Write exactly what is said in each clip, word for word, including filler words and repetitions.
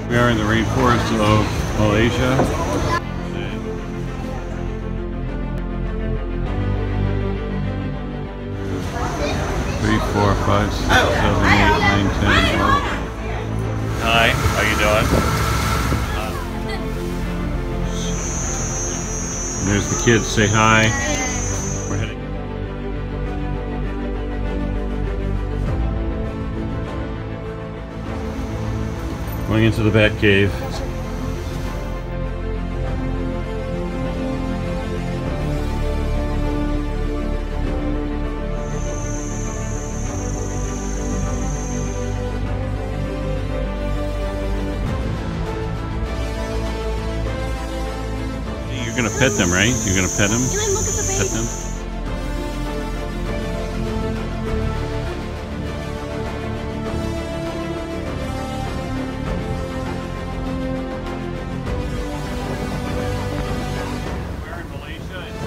We are in the rainforest of Malaysia. Three, four, five, six, seven, eight, nine, ten, eleven. Hi, how you doing? And there's the kids. Say hi. We're heading. Going into the bat cave. You're gonna pet them, right? You're gonna pet them? You look at the baby. Pet them? We're in Malaysia and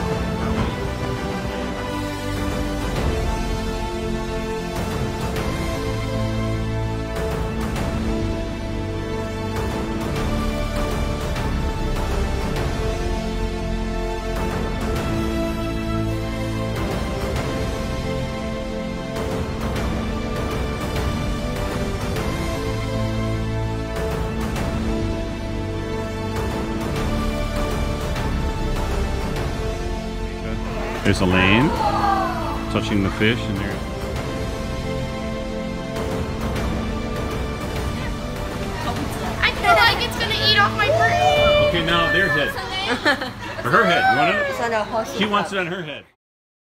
there's a lane touching the fish, and there's I feel like it's gonna eat off my bird. okay. Now their head, or her head. You want it? It's on a horse. She wants it on her head.